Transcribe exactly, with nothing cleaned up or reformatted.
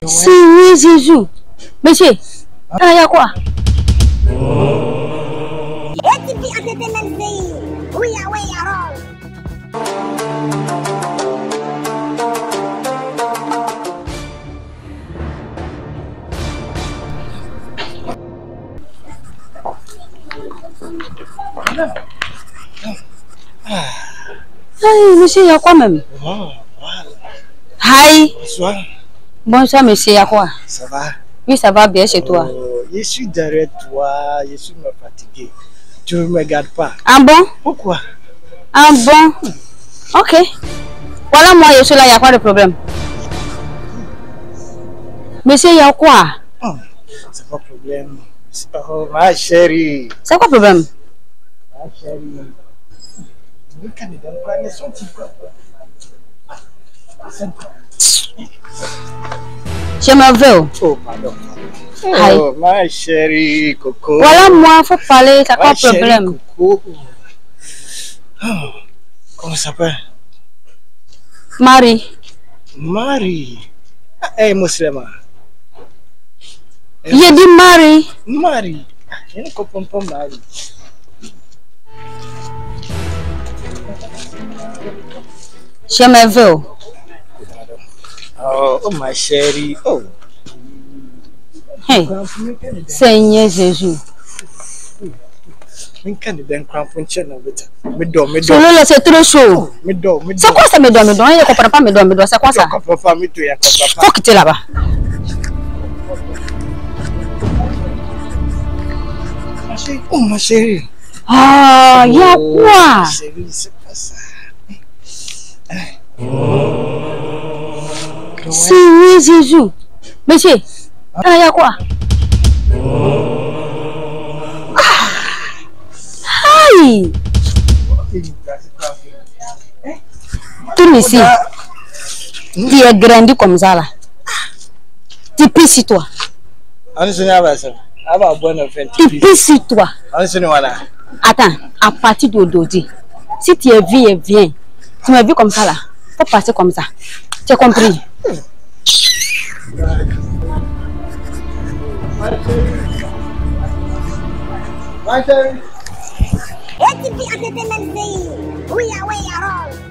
Seigneur Jésus. Monsieur, ah, il y a quoi? Hey, monsieur, il y a quoi même? Oh, voilà. Hi. Bonsoir. Bonsoir, monsieur, il y a quoi? Ça va? Oui, ça va bien chez toi. Oh, je suis derrière toi, je suis fatigué. Tu ne me regardes pas. Ah bon? Pourquoi? Ah bon? Ok. Voilà, moi, je suis là, il y a quoi de problème? Monsieur, il y a quoi? Oh, c'est pas problème. Oh, ma chérie. C'est quoi le problème? Ma chérie. Je me veux. Oh, pardon. Hi. Oh, ma chérie, Coco. Voilà, moi, il faut parler, c'est quoi le problème? Coco. Oh, comment ça s'appelle? Marie. Marie. Elle est musulmane. J'ai dit Marie. Marie. Je ne comprends pas Marie. Je me veux. Oh, oh, ma chérie. Oh. Hey. Seigneur Jésus. Solo, c'est trop chaud. C'est quoi ça, me doit, me doit? Je ne comprends pas, me doit, me doit. C'est quoi ça? Faut quitter là-bas. Oh, ma chérie. Ah, il y a quoi? Ma chérie, c'est pas ça. Seigneur Jésus. Monsieur, il y a quoi? Aïe! Tourne ici. Tu es grandi comme ça là. Tu pisses sur toi. Tu pisses sur toi. Attends, à partir d'aujourd'hui, si tu es vieux, viens. Tu m'as vu comme ça là. Faut passer comme ça. Tu as compris? Ma chérie. Eti pi atete men sei. Uya we yarol.